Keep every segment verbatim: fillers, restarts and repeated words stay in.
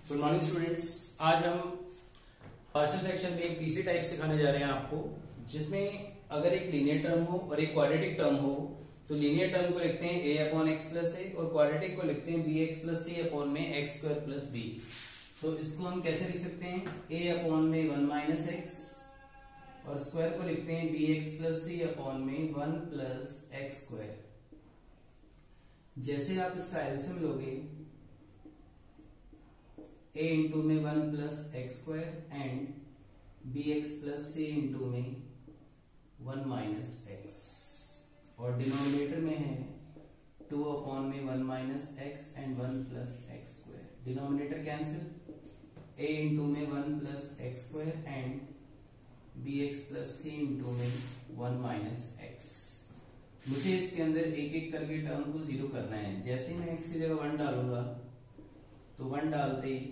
Good morning students. आज हम partial fraction में एक तीसरी टाइप सिखाने जा रहे हैं आपको, जिसमें अगर एक लीनियर टर्म हो और एक क्वाड्रेटिक टर्म हो तो लीनियर टर्म को लिखते हैं a upon x plus a और क्वाड्रेटिक को लिखते हैं b x plus c upon में एक्स स्क्वायर प्लस बी। तो इसको हम कैसे लिख सकते हैं? a अपॉन में वन माइनस एक्स और स्क्वायर को लिखते हैं b x plus c upon में वन प्लस एक्स स्क्वायर। जैसे आप इसका एलसीएम लोगे a इंटू में one plus x square and b x plus c into में वन माइनस एक्स और डिनोमिनेटर में है टू अपॉन में one minus x and one plus x square. Denominator cancel, a into में one plus x square and b x plus c into में one minus x. मुझे इसके अंदर एक एक करके टर्म को जीरो करना है। जैसे ही मैं x की जगह वन डालूंगा तो वन डालते ही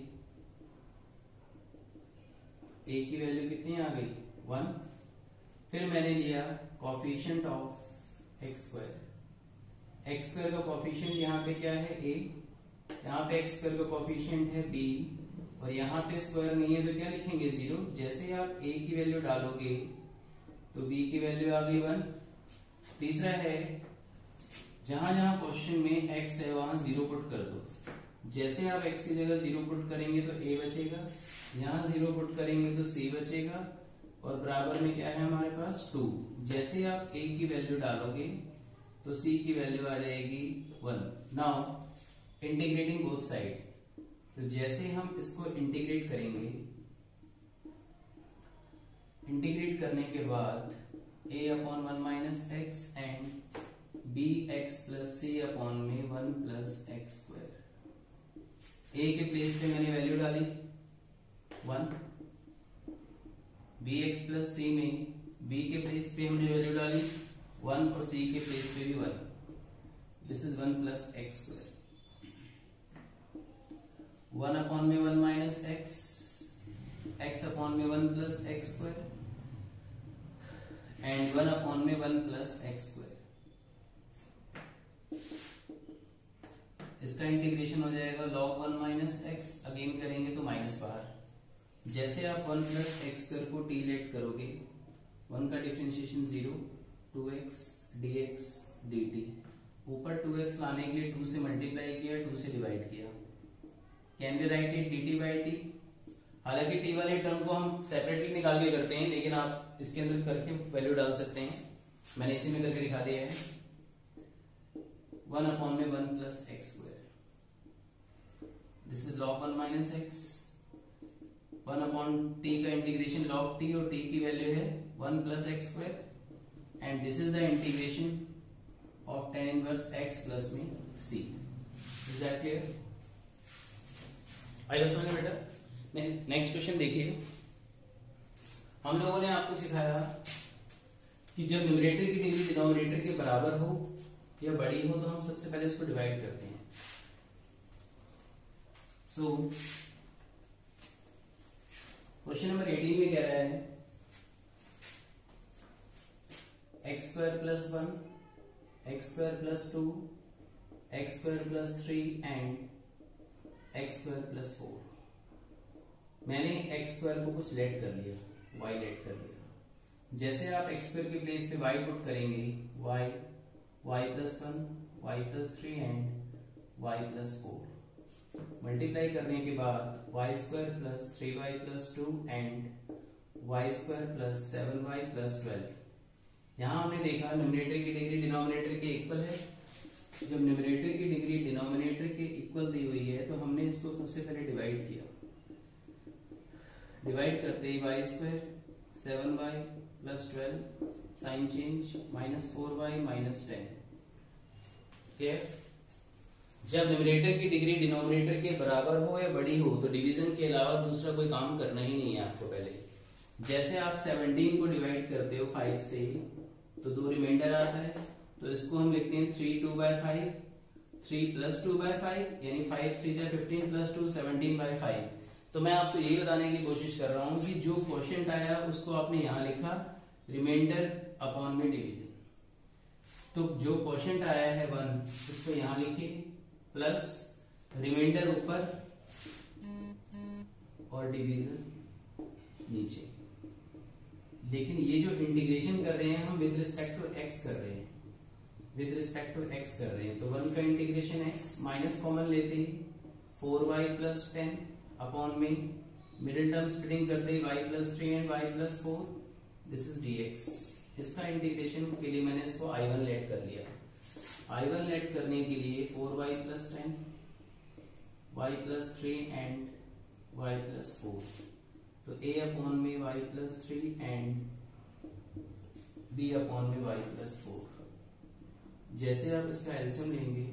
a की वैल्यू कितनी आ गई? वन। फिर मैंने लिया coefficient of x square. X square का कोफिशिएंट यहाँ पे क्या है? a। यहाँ पे एक्स स्क्वायर का कोफिशिएंट है b और यहाँ पे स्क्वायर नहीं है तो क्या लिखेंगे? जीरो। जैसे ही आप a की वैल्यू डालोगे तो b की वैल्यू आ गई वन। तीसरा है जहां जहां क्वेश्चन में x है वहां जीरो पुट कर दो। जैसे आप x की जगह जीरो पुट करेंगे तो a बचेगा, यहाँ जीरो पुट करेंगे तो c बचेगा और बराबर में क्या है हमारे पास? टू। जैसे ही आप a की वैल्यू डालोगे तो c की वैल्यू आ जाएगी one. Now integrating both side, तो जैसे हम इसको इंटीग्रेट करेंगे, इंटीग्रेट करने के बाद a upon one minus x and b x plus c upon में one plus x square. a के प्लेस पे मैंने वैल्यू डाली one, b x plus c में b के प्लेस पे हमने वैल्यू डाली वन और c के प्लेस पे भी one. This is one plus x square. One upon में one minus x, x upon में one plus x square and one upon में वन प्लस एक्स स्क्वायर। इसका इंटीग्रेशन हो जाएगा log one minus x, again करेंगे तो minus बाहर। जैसे आप वन प्लस एक्स स्क्वायर को टी लेट करोगे, वन का differentiation zero, two x d x d t. ऊपर टू एक्स लाने के लिए टू से मल्टीप्लाई किया, टू से डिवाइड किया। Can be write it d t by t. हालांकि टी वाले टर्म को हम सेपरेटली निकाल के करते हैं, लेकिन आप इसके अंदर करके वैल्यू डाल सकते हैं। मैंने इसी में करके दिखा दिया है। वन अपॉन में one plus x square, this is log one minus x. One upon t का इंटीग्रेशन लॉग टी और टी की वैल्यू है one plus x square and this is the integration of tan inverse x plus में c. Is that clear? आइए समझ में बेटा। Next question देखिए। हम लोगों ने आपको सिखाया कि जब न्यूमरेटर की डिग्री डिनोमिनेटर के बराबर हो या बड़ी हो तो हम सबसे पहले उसको डिवाइड करते हैं। सो क्वेश्चन नंबर एटीन में कह रहा है x square plus one, x square plus two, x square plus three and x square plus four. मैंने एक्स स्क्वायर को कुछ लेट कर लिया, वाई लेट कर लिया। जैसे आप एक्स स्क्वायर के प्लेस पे वाई पुट करेंगे, y, y plus one, y plus three and y plus four. Multiply करने के बाद y square plus three y plus two and y square plus seven y plus twelve. यहां हमने देखा numerator की degree denominator के equal है। जब न्यूमरेटर की डिग्री डिनोमिनेटर के इक्वल दी हुई है तो हमने इसको सबसे पहले डिवाइड किया। डिवाइड करते ही y square seven y plus twelve, sign change, minus four y minus ten. ठीक, जब न्यूमरेटर की डिग्री डिनोमिनेटर के बराबर हो या बड़ी हो तो डिवीजन के अलावा दूसरा कोई काम करना ही नहीं है आपको। पहले जैसे आप सेवनटीन को डिवाइड करते हो फाइव से तो दो रिमाइंडर आता है, तो इसको हम लिखते हैं three two by five, three plus two by five, यानी फाइव थ्री जा fifteen plus two seventeen by five. तो मैं आपको यही बताने की कोशिश कर रहा हूं कि जो क्वोशिएंट आया उसको आपने यहां लिखा, रिमाइंडर अपॉन में डिवीजन। तो जो क्वोशिएंट आया है वन उसको यहां लिखिए प्लस रिमाइंडर ऊपर और डिवीजन नीचे। लेकिन ये जो इंटीग्रेशन कर रहे हैं हम विद रिस्पेक्ट टू एक्स कर रहे हैं, विद रिस्पेक्ट टू एक्स कर रहे हैं। तो वन का इंटीग्रेशन एक्स, माइनस कॉमन लेते ही four y plus ten upon में मिडिल टर्म स्प्लिटिंग करते ही y plus three and y plus four, this is dx। इसका इंटीग्रेशन के लिए मैंने इसको आई वन लेट कर लिया। आई वन लेट करने के लिए four y plus ten, y plus three and y plus four, तो a अपॉन में y plus three and b upon में y प्लस फोर। जैसे आप इसका एलसीएम लेंगे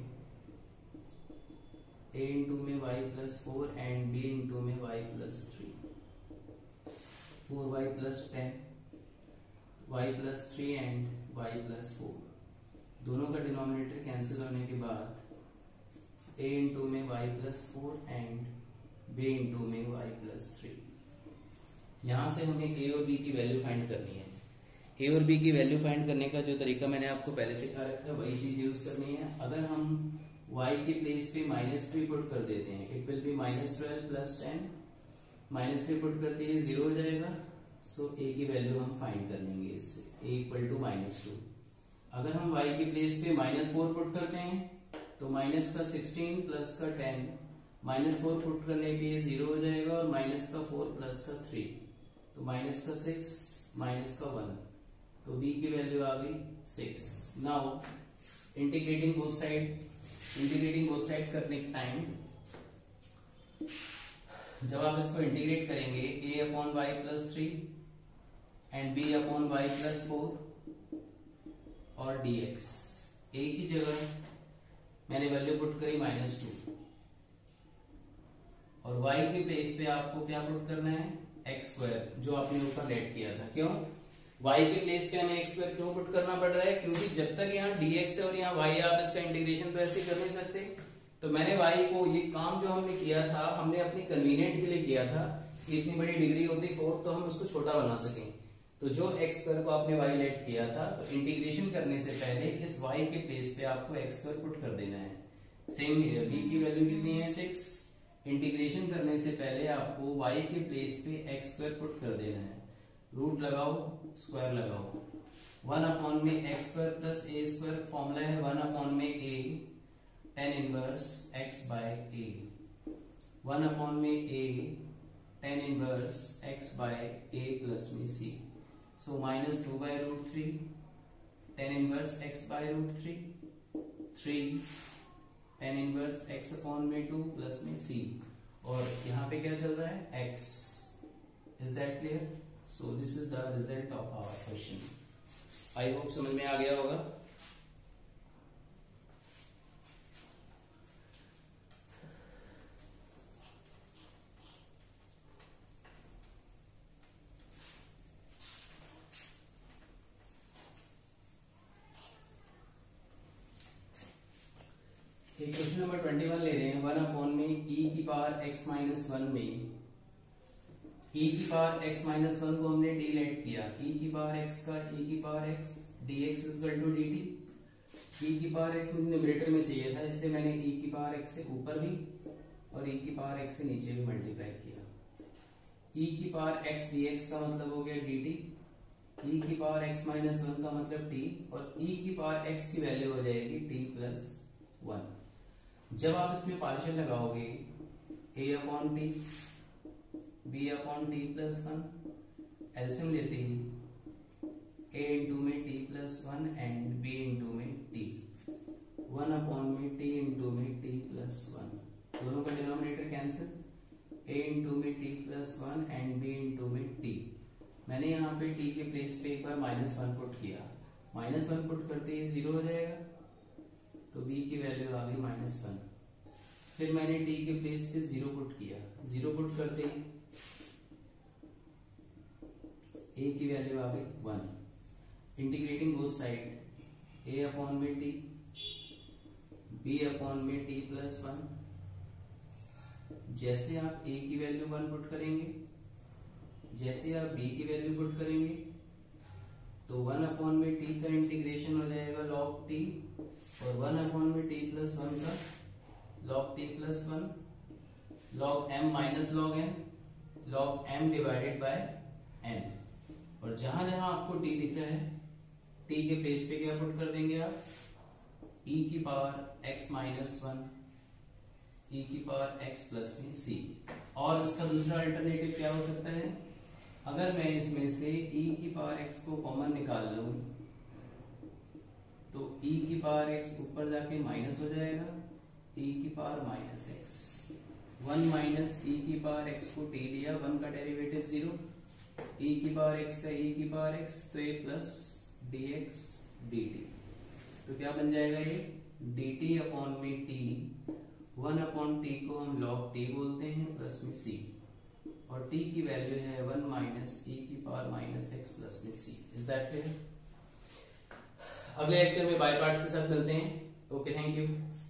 a इंटू में y plus four and b into में y plus three, four y plus ten, y plus three and y plus four, दोनों का denominator cancel होने के बाद a इंटू में y plus four and b into में y plus three. यहां से हमें a और b की वैल्यू फाइंड करनी है। a और b की वैल्यू फाइंड करने का जो तरीका मैंने आपको पहले सिखा रखा है वही चीज यूज करनी है। अगर हम y के प्लेस पे माइनस थ्री पुट कर देते हैं, it will be minus twelve plus ten, minus three put करते ही जीरो हो जाएगा। सो so, a की वैल्यू हम फाइंड कर लेंगे इससे, a equal to minus two. अगर हम y के प्लेस पे माइनस फोर पुट करते हैं तो माइनस का सिक्सटीन प्लस का टेन, माइनस फोर पुट करने पे जीरो हो जाएगा और माइनस का फोर प्लस का थ्री, तो माइनस का सिक्स माइनस का वन, तो b की वैल्यू आ गई six. Now integrating both side, integrating both side करने के टाइम जब आप इसको इंटीग्रेट करेंगे a upon y plus three and b upon y plus four और dx, a की जगह मैंने वैल्यू पुट करी माइनस टू और y के प्लेस पे आपको क्या पुट करना है, एक्स स्क्वायर, जो आपने ऊपर लेट किया था। क्यों y के प्लेस पे हमें एक्स स्क्वायर क्यों पुट करना पड़ रहा है, क्योंकि जब तक यहाँ dx है और यहाँ y आप इसका इंटीग्रेशन तो ऐसे कर नहीं सकते। तो मैंने y को, ये काम जो हमने किया था हमने अपनी कन्वीनियंट के लिए किया था कि इतनी बड़ी डिग्री होती फोर तो हम उसको छोटा बना सकें। तो जो एक्स स्क्वायर को आपने y लेट किया था, तो इंटीग्रेशन करने से पहले इस y के प्लेस पे आपको एक्स स्क्वायर पुट कर देना है। सेम हियर, b की वैल्यू कितनी है सिक्स, इंटीग्रेशन करने से पहले आपको y के प्लेस पे एक्स स्क्वायर पुट कर देना है। रूट लगाओ, स्क्वायर लगाओ, वन अपॉन में x square plus a square, formula है वन अपॉन में a tan inverse x by a, one upon में a tan inverse x by a plus में c, so minus two by root three, tan inverse x by root three, three tan inverse x upon में two plus में c, और यहाँ पे क्या चल रहा है x। Is that clear? So this is the result of our question. I hope समझ में आ गया होगा। क्वेश्चन नंबर ट्वेंटी वन ले रहे हैं। वन अपॉन में e की पावर x माइनस वन में e की पावर x माइनस वन को हमने d लेट किया, e की पावर x का e की power x dx equal to dt। e की पावर x मुझे न्यूमरेटर में चाहिए था, इसलिए मैंने e की पावर x से ऊपर भी और e की पावर x से नीचे भी मल्टीप्लाई किया। e की पावर x dx का मतलब हो गया dt, e की पावर x माइनस वन का मतलब t, और e की पावर x की वैल्यू हो जाएगी t प्लस वन। जब आप इसमें पार्शियल लगाओगे a upon t, b upon t plus one, LCM लेते ही a इंटू में t plus one and b into में t, वन अपॉन में t इंटू में t प्लस वन, दोनों का डिनोमिनेटर कैंसिल, a इंटू में t plus one and b into में t। मैंने यहाँ पे t के प्लेस पे एक बार माइनस वन पुट किया, माइनस वन पुट करते ही जीरो हो जाएगा, तो b की वैल्यू आ गई माइनस वन। फिर मैंने t के प्लेस पे जीरो पुट किया, जीरो पुट करते ही a की वैल्यू आ गई one. Integrating both side, a upon में t, b अपॉन में t प्लस वन। जैसे आप a की वैल्यू वन पुट करेंगे, जैसे आप b की वैल्यू पुट करेंगे, तो वन अपॉन में t का इंटीग्रेशन हो जाएगा log t, और वन अपॉन में t प्लस वन का log t plus one, log m minus log n, log m divided by n, और जहां जहां आपको टी दिख रहा है टी के प्लेस पे क्या पुट कर देंगे आप, e की power x minus one, e की पावर x प्लस में c। और उसका दूसरा अल्टरनेटिव क्या हो सकता है, अगर मैं इसमें से e की पावर x को कॉमन निकाल लूं तो e की पावर x ऊपर जाके माइनस हो जाएगा, e की power minus x, one minus e की पावर x को t लिया, वन का डेरिवेटिव जीरो, e की पावर x का e की पावर x, तो ये प्लस dx dt, तो क्या बन जाएगा ये dt अपॉन में t, वन अपॉन t को हम log t बोलते हैं प्लस में c, और t की वैल्यू है वन माइनस e की पावर माइनस एक्स प्लस में c। Is that clear? अगले लेक्चर में बाय पार्ट्स के साथ मिलते हैं। Okay, thank you.